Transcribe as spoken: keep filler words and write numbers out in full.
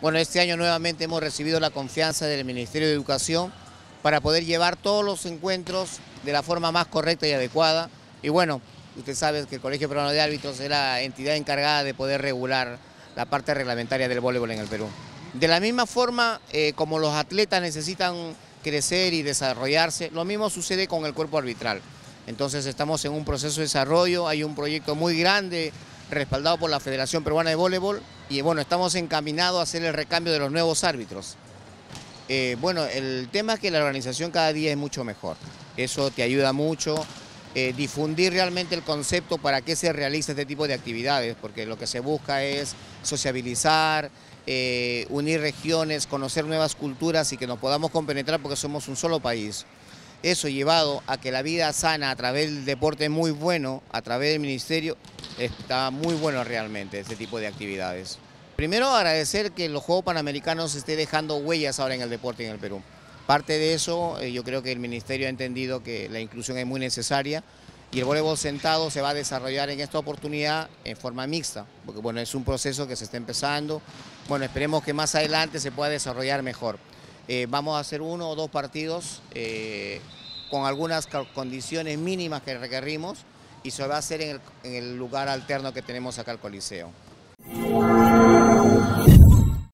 Bueno, este año nuevamente hemos recibido la confianza del Ministerio de Educación para poder llevar todos los encuentros de la forma más correcta y adecuada. Y bueno, usted sabe que el Colegio Peruano de Árbitros es la entidad encargada de poder regular la parte reglamentaria del voleibol en el Perú. De la misma forma, eh, como los atletas necesitan crecer y desarrollarse, lo mismo sucede con el cuerpo arbitral. Entonces estamos en un proceso de desarrollo, hay un proyecto muy grande respaldado por la Federación Peruana de Voleibol y bueno, estamos encaminados a hacer el recambio de los nuevos árbitros. Eh, bueno, el tema es que la organización cada día es mucho mejor, eso te ayuda mucho, eh, difundir realmente el concepto para qué se realiza este tipo de actividades, porque lo que se busca es sociabilizar, eh, unir regiones, conocer nuevas culturas y que nos podamos compenetrar porque somos un solo país. Eso llevado a que la vida sana a través del deporte es muy bueno, a través del ministerio, está muy bueno realmente este tipo de actividades. Primero agradecer que los Juegos Panamericanos esté dejando huellas ahora en el deporte en el Perú. Parte de eso, eh, yo creo que el ministerio ha entendido que la inclusión es muy necesaria y el voleibol sentado se va a desarrollar en esta oportunidad en forma mixta, porque bueno, es un proceso que se está empezando. Bueno, esperemos que más adelante se pueda desarrollar mejor. Eh, vamos a hacer uno o dos partidos eh, con algunas condiciones mínimas que requerimos y se va a hacer en el, en el lugar alterno que tenemos acá al Coliseo.